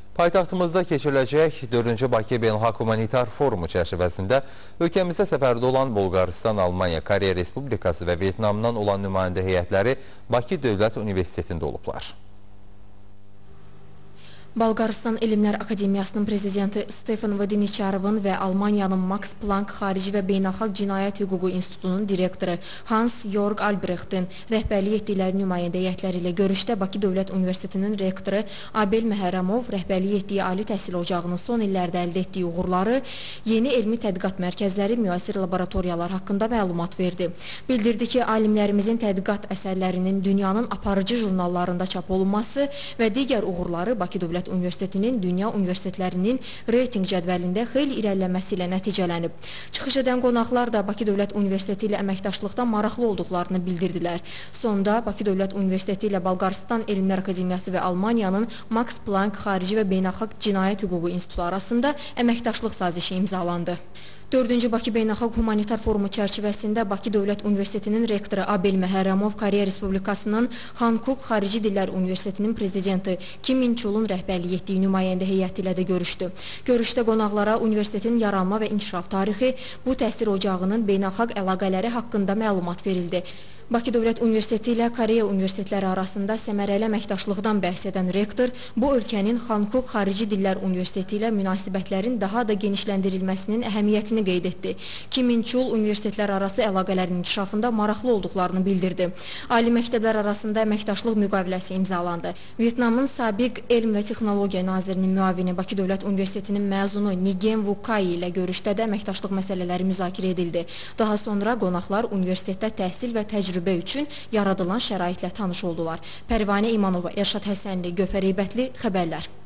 Paytaxtımızda keçiriləcək 4-cü Bakı Beynəlxalq Humanitar Forumu çərçivəsində ölkəmizdə səfərdə olan Bolqarıstan, Almanya, Koreya Respublikası və Vyetnamdan olan nümayəndə heyətləri Bakı Dövlət Universitetində olublar. Bolqarıstan Elmlər Akademiyasının prezidenti Stefan Vodeniçarovun və Almaniyanın Max Planck Xarici və Beynəlxalq Cinayət Hüququ İnstitutunun direktoru Hans-Jörg Albrechtin rəhbərlik etdikləri nümayəndə heyətləri ilə görüşdə Bakı Dövlət Universitetinin rektoru Abel Məhərrəmov rəhbərlik etdiyi Ali Təhsil Ocağının son illərdə əldə etdiyi uğurları, yeni elmi tədqiqat mərkəzləri, müasir laboratoriyalar haqqında məlumat verdi. Bildirdi ki, alimlərimizin tədqiqat əsərlərinin dünyanın aparıcı jurnallarında çap olunması və digər uğurları Bakı Dövlət Universitetinin dünya universitetlərinin reyting cədvəlində xeyli irəliləməsi ilə nəticələnib. Çıxış edən qonaqlar da Bakı Dövlət Universiteti ilə əməkdaşlıqda maraqlı olduqlarını bildirdilər. Sonda Bakı Dövlət Universiteti ilə Bolqarıstan Elmlər Akademiyası və Almaniyanın Max Planck Xarici və Beynəlxalq Cinayət Hüququ İnstitutu arasında əməkdaşlıq sazişi imzalandı. 4-cü Bakı Beynəlxalq Humanitar Forumu çərçivəsində Bakı Dövlət Universitetinin rektoru Abel Məhərrəmov, Koreya Respublikasının Hankuk Xarici Dillər Universitetinin prezidenti Kim Min-chulun rəhbərlik etdiyi nümayəndə heyəti ilə də görüşdü. Görüşdə qonaqlara universitetin yaranma və inkişaf tarixi, bu təhsil ocağının beynəlxalq əlaqələri haqqında məlumat verildi. Bakı Dövlət Universiteti ilə Koreya universitetləri arasında səmərəli əməkdaşlıqdan bəhs edən rektor, bu ölkənin Hankuk Xarici Dillər Universiteti ilə münasibətlərin daha da genişləndirilməsinin əhəmiyyətini qeyd etdi. Kim Min-chul universitetlər arası ələqələrin inkişafında maraqlı olduqlarını bildirdi. Ali məktəblər arasında əməkdaşlıq müqaviləsi imzalandı. Vyetnamın sabiq Elm və Texnologiya Nazirinin müavini Bakı Dövlət Universitetinin məzunu Nigem Vukai ilə görüşdə də əməkdaşlıq məsələləri müzakirə edildi. Daha sonra qonaqlar universitetdə təhsil və təcrübə üçün yaradılan şəraitlə tanış oldular. Pərvanə İmanova, Elşad Həsənli, Gövhər Eybətli, xəbərlər.